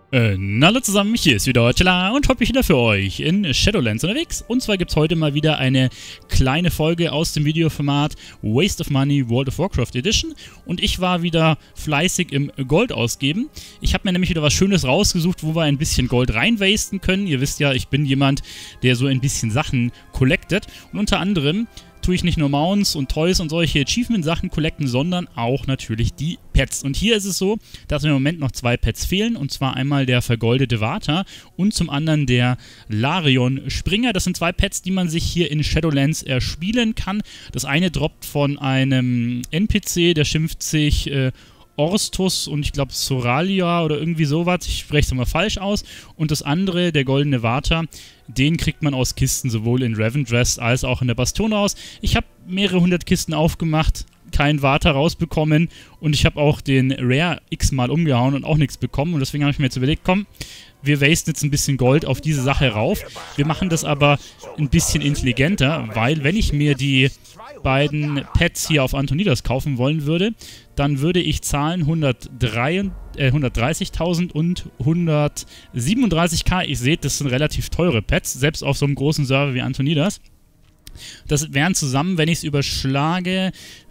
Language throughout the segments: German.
Hallo zusammen, hier ist wieder Tela und heute bin ich wieder für euch in Shadowlands unterwegs. Und zwar gibt es heute mal wieder eine kleine Folge aus dem Videoformat Waste of Money World of Warcraft Edition. Und ich war wieder fleißig im Gold ausgeben. Ich habe mir nämlich wieder was Schönes rausgesucht, wo wir ein bisschen Gold reinwasten können. Ihr wisst ja, ich bin jemand, der so ein bisschen Sachen collectet. Und unter anderem tue ich nicht nur Mounts und Toys und solche Achievement-Sachen collecten, sondern auch natürlich die Pets. Und hier ist es so, dass mir im Moment noch 2 Pets fehlen, und zwar einmal der vergoldete Vater und zum anderen der Larion Springer. Das sind 2 Pets, die man sich hier in Shadowlands erspielen kann. Das eine droppt von einem NPC, der schimpft sich Orstus und ich glaube Soralia oder irgendwie sowas, ich spreche es mal falsch aus. Und das andere, der goldene Vater, den kriegt man aus Kisten, sowohl in Revendreth als auch in der Bastion raus. Ich habe mehrere 100 Kisten aufgemacht, keinen Vater rausbekommen, und ich habe auch den Rare x-mal umgehauen und auch nichts bekommen, und deswegen habe ich mir jetzt überlegt, komm, wir wasten jetzt ein bisschen Gold auf diese Sache rauf. Wir machen das aber ein bisschen intelligenter, weil wenn ich mir die beiden Pets hier auf Antonidas kaufen wollen würde, dann würde ich zahlen 130.000 und 137k. Ihr seht, das sind relativ teure Pets, selbst auf so einem großen Server wie Antonidas. Das wären zusammen, wenn ich es überschlage,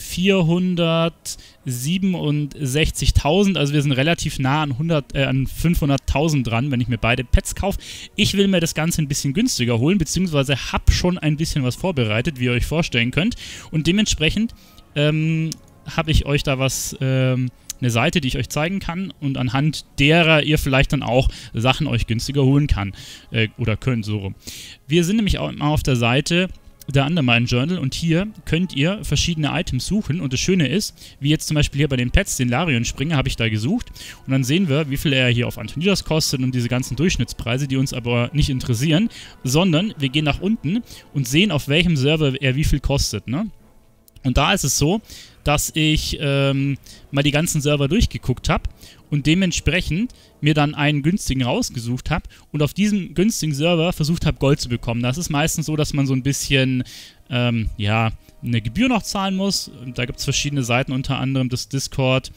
467.000. Also wir sind relativ nah an 500.000 dran, wenn ich mir beide Pets kaufe. Ich will mir das Ganze ein bisschen günstiger holen, beziehungsweise habe schon ein bisschen was vorbereitet, wie ihr euch vorstellen könnt. Und dementsprechend habe ich euch da was... eine Seite, die ich euch zeigen kann und anhand derer ihr vielleicht dann auch Sachen euch günstiger holen kann oder könnt, so rum. Wir sind nämlich auch immer auf der Seite der Undermine Journal, und hier könnt ihr verschiedene Items suchen, und das Schöne ist, wie jetzt zum Beispiel hier bei den Pets, den Larion Springer, habe ich da gesucht, und dann sehen wir, wie viel er hier auf Antonidas kostet und diese ganzen Durchschnittspreise, die uns aber nicht interessieren, sondern wir gehen nach unten und sehen, auf welchem Server er wie viel kostet, ne? Und da ist es so, dass ich mal die ganzen Server durchgeguckt habe und dementsprechend mir dann einen günstigen rausgesucht habe und auf diesem günstigen Server versucht habe, Gold zu bekommen. Das ist meistens so, dass man so ein bisschen, ja, eine Gebühr noch zahlen muss. Da gibt es verschiedene Seiten, unter anderem das Discord,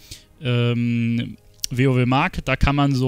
WoW Market, da kann man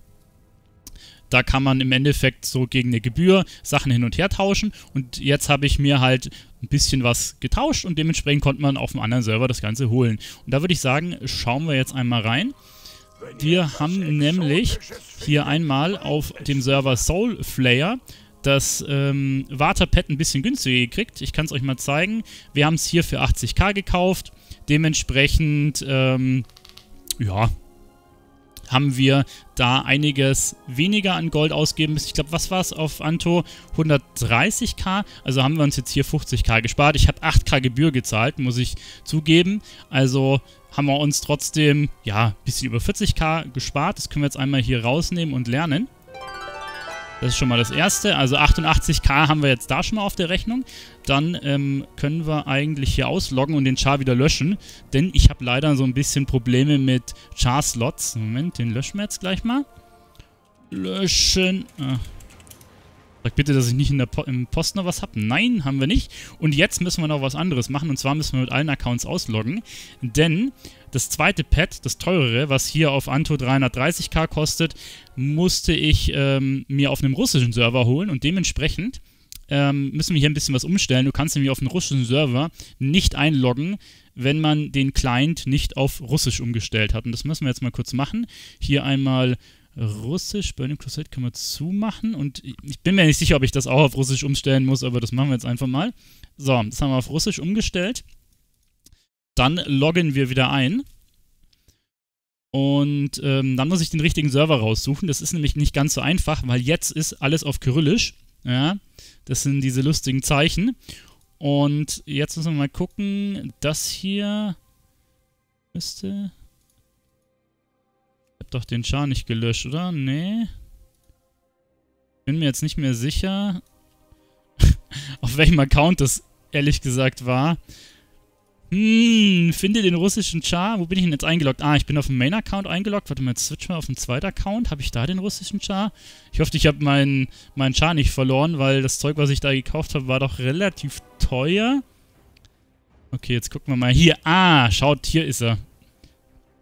im Endeffekt so gegen eine Gebühr Sachen hin und her tauschen, und jetzt habe ich mir halt ein bisschen was getauscht und dementsprechend konnte man auf einem anderen Server das Ganze holen. Und da würde ich sagen, schauen wir jetzt einmal rein. Wir haben nämlich hier einmal auf dem Server Soulflayer das Vater-Pet ein bisschen günstiger gekriegt. Ich kann es euch mal zeigen. Wir haben es hier für 80k gekauft. Dementsprechend, ja, haben wir da einiges weniger an Gold ausgeben müssen. Ich glaube, was war es auf Anto? 130k. Also haben wir uns jetzt hier 50k gespart. Ich habe 8k Gebühr gezahlt, muss ich zugeben. Also haben wir uns trotzdem, ja, ein bisschen über 40k gespart. Das können wir jetzt einmal hier rausnehmen und lernen. Das ist schon mal das erste. Also 88k haben wir jetzt da schon mal auf der Rechnung. Dann können wir eigentlich hier ausloggen und den Char wieder löschen. Denn ich habe leider so ein bisschen Probleme mit Char-Slots. Moment, den löschen wir jetzt gleich mal. Löschen. Sag bitte, dass ich nicht im Post noch was habe. Nein, haben wir nicht. Und jetzt müssen wir noch was anderes machen. Und zwar müssen wir mit allen Accounts ausloggen. Denn das zweite Pet, das teurere, was hier auf Anto 330k kostet, musste ich mir auf einem russischen Server holen. Und dementsprechend müssen wir hier ein bisschen was umstellen. Du kannst nämlich auf einen russischen Server nicht einloggen, wenn man den Client nicht auf Russisch umgestellt hat. Und das müssen wir jetzt mal kurz machen. Hier einmal Russisch, Burning Crusade können wir zumachen, und ich bin mir nicht sicher, ob ich das auch auf Russisch umstellen muss, aber das machen wir jetzt einfach mal. So, das haben wir auf Russisch umgestellt. Dann loggen wir wieder ein. Und dann muss ich den richtigen Server raussuchen. Das ist nämlich nicht ganz so einfach, weil jetzt ist alles auf Kyrillisch. Ja, das sind diese lustigen Zeichen. Und jetzt müssen wir mal gucken. Das hier müsste... Ich hab doch den Char nicht gelöscht, oder? Nee. Bin mir jetzt nicht mehr sicher, auf welchem Account das ehrlich gesagt war. Finde den russischen Char. Wo bin ich denn jetzt eingeloggt? Ah, ich bin auf dem Main-Account eingeloggt. Warte mal, jetzt switch mal auf den zweiten Account. Habe ich da den russischen Char? Ich hoffe, ich habe meinen Char nicht verloren, weil das Zeug, was ich da gekauft habe, war doch relativ teuer. Okay, jetzt gucken wir mal hier. Ah, schaut, hier ist er.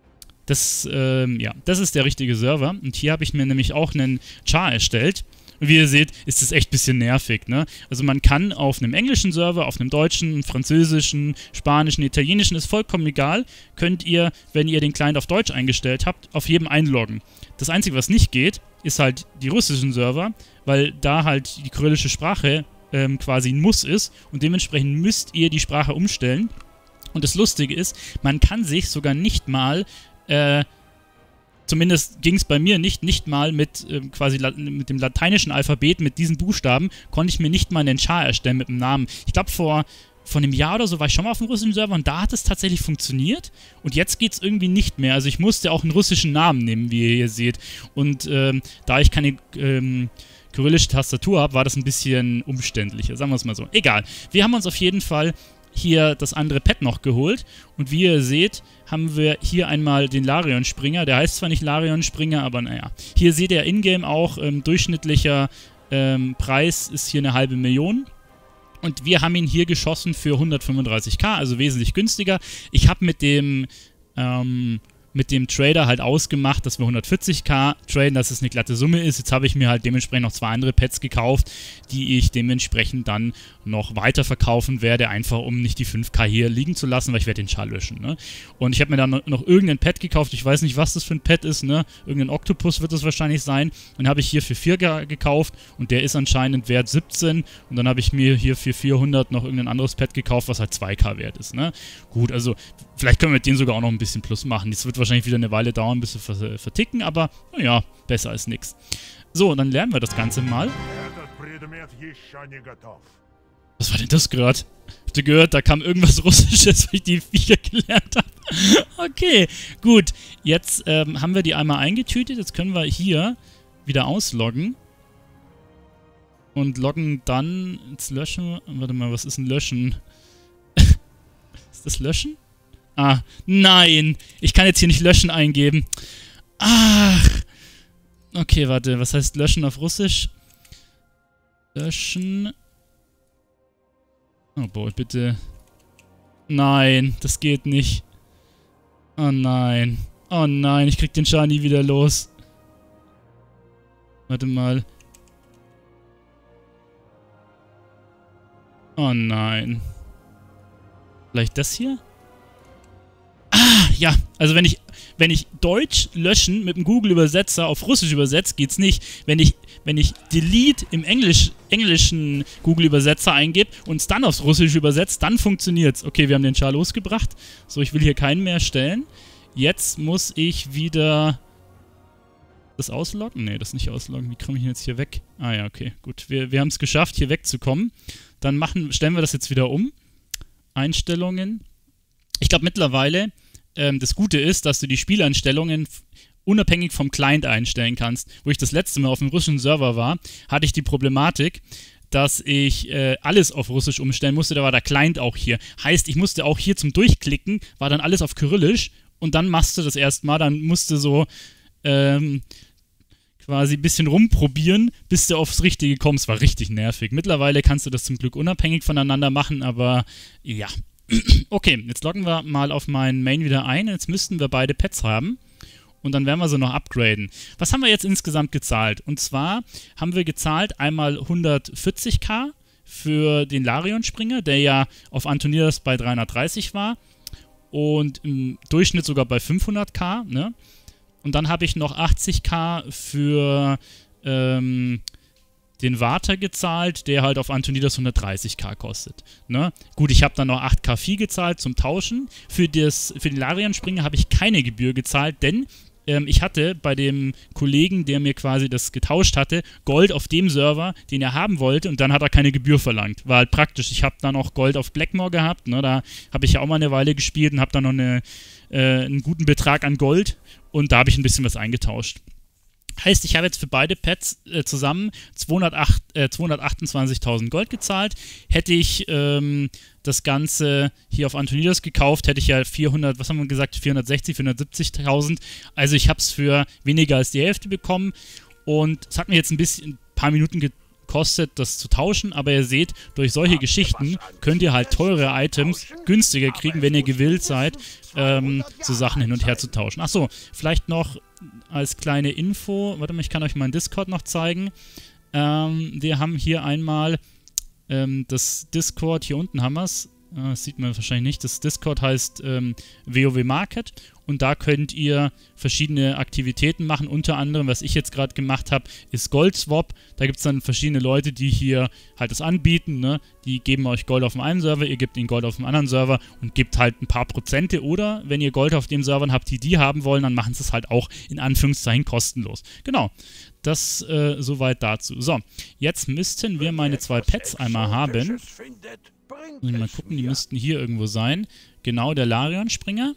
Ja, das ist der richtige Server. Und hier habe ich mir nämlich auch einen Char erstellt. Und wie ihr seht, ist das echt ein bisschen nervig, ne? Also man kann auf einem englischen Server, auf einem deutschen, französischen, spanischen, italienischen, ist vollkommen egal, könnt ihr, wenn ihr den Client auf Deutsch eingestellt habt, auf jedem einloggen. Das Einzige, was nicht geht, ist halt die russischen Server, weil da halt die kyrillische Sprache quasi ein Muss ist und dementsprechend müsst ihr die Sprache umstellen. Und das Lustige ist, man kann sich sogar nicht mal zumindest ging es bei mir nicht mal mit quasi mit dem lateinischen Alphabet, mit diesen Buchstaben, konnte ich mir nicht mal einen Char erstellen mit dem Namen. Ich glaube, vor einem Jahr oder so war ich schon mal auf dem russischen Server und da hat es tatsächlich funktioniert. Und jetzt geht es irgendwie nicht mehr. Also ich musste auch einen russischen Namen nehmen, wie ihr hier seht. Und da ich keine kyrillische Tastatur habe, war das ein bisschen umständlicher, sagen wir es mal so. Egal. Wir haben uns auf jeden Fall hier das andere Pad noch geholt und wie ihr seht, haben wir hier einmal den Larion-Springer. Der heißt zwar nicht Larion-Springer, aber naja. Hier seht ihr in-game auch, durchschnittlicher Preis ist hier 500.000. Und wir haben ihn hier geschossen für 135.000, also wesentlich günstiger. Ich habe mit dem Trader halt ausgemacht, dass wir 140.000 traden, dass es eine glatte Summe ist. Jetzt habe ich mir halt dementsprechend noch 2 andere Pads gekauft, die ich dementsprechend dann noch weiterverkaufen werde, einfach um nicht die 5.000 hier liegen zu lassen, weil ich werde den Char löschen, ne? Und ich habe mir dann noch irgendein Pad gekauft, ich weiß nicht, was das für ein Pad ist, ne? Irgendein Oktopus wird das wahrscheinlich sein. Und habe ich hier für 4.000 gekauft und der ist anscheinend wert 17. Und dann habe ich mir hier für 400 noch irgendein anderes Pad gekauft, was halt 2.000 wert ist, ne? Gut, also vielleicht können wir mit denen sogar auch noch ein bisschen Plus machen. Das wird wahrscheinlich wieder eine Weile dauern, bis wir verticken, aber naja, besser als nix. So, dann lernen wir das Ganze mal. Was war denn das gerade? Habt ihr gehört, da kam irgendwas Russisches, weil ich die Viecher gelernt habe. Okay, gut. Jetzt haben wir die einmal eingetütet. Jetzt können wir hier wieder ausloggen. Und loggen dann ins Löschen. Warte mal, was ist ein Löschen? Ist das Löschen? Ah, nein. Ich kann jetzt hier nicht Löschen eingeben. Ach. Okay, warte. Was heißt Löschen auf Russisch? Löschen. Oh boy, bitte. Nein, das geht nicht. Oh nein. Oh nein, ich krieg den Char nie wieder los. Warte mal. Oh nein. Vielleicht das hier? Ah, ja. Also wenn ich Deutsch löschen mit dem Google-Übersetzer auf Russisch übersetze, geht's nicht. Wenn ich Delete im englischen Google-Übersetzer eingebe und es dann aufs Russische übersetzt, dann funktioniert's. Okay, wir haben den Char losgebracht. So, ich will hier keinen mehr stellen. Jetzt muss ich wieder das ausloggen? Nee, das nicht ausloggen. Wie komme ich denn jetzt hier weg? Ah ja, okay, gut. Wir haben es geschafft, hier wegzukommen. Dann stellen wir das jetzt wieder um. Einstellungen. Ich glaube mittlerweile, das Gute ist, dass du die Spieleinstellungen unabhängig vom Client einstellen kannst. Wo ich das letzte Mal auf dem russischen Server war, hatte ich die Problematik, dass ich alles auf Russisch umstellen musste. Da war der Client auch hier. Heißt, ich musste auch hier zum Durchklicken, war dann alles auf Kyrillisch und dann machst du das erstmal, dann musst du so quasi ein bisschen rumprobieren, bis du aufs Richtige kommst. War richtig nervig. Mittlerweile kannst du das zum Glück unabhängig voneinander machen, aber ja. Okay, jetzt loggen wir mal auf meinen Main wieder ein. Jetzt müssten wir beide Pets haben. Und dann werden wir sie noch upgraden. Was haben wir jetzt insgesamt gezahlt? Und zwar haben wir gezahlt einmal 140.000 für den Larion-Springer, der ja auf Antonidas bei 330 war. Und im Durchschnitt sogar bei 500.000, ne? Und dann habe ich noch 80.000 für den Vater gezahlt, der halt auf Antonidas 130.000 kostet. Ne? Gut, ich habe dann noch 8.000 Vieh gezahlt zum Tauschen. Für den Larion-Springer habe ich keine Gebühr gezahlt, denn ich hatte bei dem Kollegen, der mir quasi das getauscht hatte, Gold auf dem Server, den er haben wollte, und dann hat er keine Gebühr verlangt. War halt praktisch. Ich habe dann auch Gold auf Blackmore gehabt, ne? Da habe ich ja auch mal eine Weile gespielt und habe dann noch einen guten Betrag an Gold und da habe ich ein bisschen was eingetauscht. Heißt, ich habe jetzt für beide Pads zusammen 228.000 Gold gezahlt. Hätte ich das Ganze hier auf Antonidas gekauft, hätte ich ja 400, was haben wir gesagt, 470.000. Also ich habe es für weniger als die Hälfte bekommen. Und es hat mir jetzt ein paar Minuten kostet, das zu tauschen, aber ihr seht, durch solche Geschichten könnt ihr halt teure Items günstiger kriegen, wenn ihr gewillt seid, so Sachen hin und her zu tauschen. Achso, vielleicht noch als kleine Info, warte mal, ich kann euch meinen Discord noch zeigen. Wir haben hier einmal das Discord, hier unten haben wir es, das sieht man wahrscheinlich nicht, das Discord heißt WoW Market und da könnt ihr verschiedene Aktivitäten machen, unter anderem, was ich jetzt gerade gemacht habe, ist Goldswap. Da gibt es dann verschiedene Leute, die hier halt das anbieten, ne? Die geben euch Gold auf dem einen Server, ihr gebt ihnen Gold auf dem anderen Server und gebt halt ein paar Prozente, oder wenn ihr Gold auf dem Servern habt, die haben wollen, dann machen sie es halt auch in Anführungszeichen kostenlos. Genau, das soweit dazu. So, jetzt müssten wir meine 2 Pets einmal haben. Mal gucken, die müssten hier irgendwo sein. Genau, der Larion-Springer.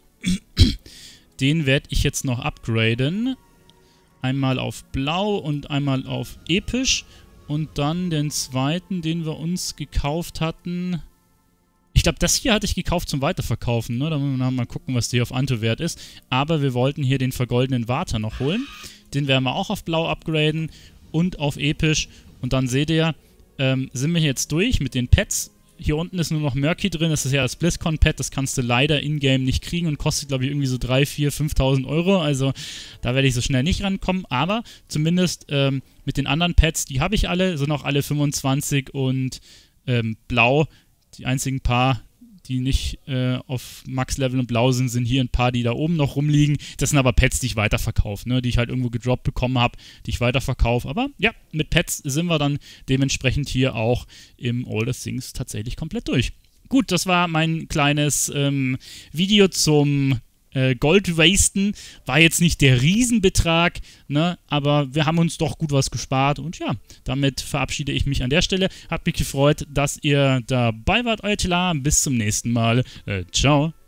Den werde ich jetzt noch upgraden. Einmal auf Blau und einmal auf Episch. Und dann den zweiten, den wir uns gekauft hatten. Ich glaube, das hier hatte ich gekauft zum Weiterverkaufen. Ne? Da müssen wir mal gucken, was der auf Anto wert ist. Aber wir wollten hier den vergoldenen Water noch holen. Den werden wir auch auf Blau upgraden und auf Episch. Und dann seht ihr, sind wir jetzt durch mit den Pets. Hier unten ist nur noch Murky drin, das ist ja das BlizzCon-Pad, das kannst du leider in-game nicht kriegen und kostet, glaube ich, irgendwie so 3.000, 4.000, 5.000 Euro, also da werde ich so schnell nicht rankommen, aber zumindest mit den anderen Pads, die habe ich alle, sind auch alle 25 und blau, die einzigen paar, die nicht auf Max-Level und blau sind, sind hier ein paar, die da oben noch rumliegen. Das sind aber Pets, die ich weiterverkaufe, ne? Die ich halt irgendwo gedroppt bekommen habe, die ich weiterverkaufe. Aber ja, mit Pets sind wir dann dementsprechend hier auch im All the Things tatsächlich komplett durch. Gut, das war mein kleines Video zum Gold-Wasten. War jetzt nicht der Riesenbetrag, ne? Aber wir haben uns doch gut was gespart. Und ja, damit verabschiede ich mich an der Stelle. Hat mich gefreut, dass ihr dabei wart, euer Tila. Bis zum nächsten Mal. Ciao.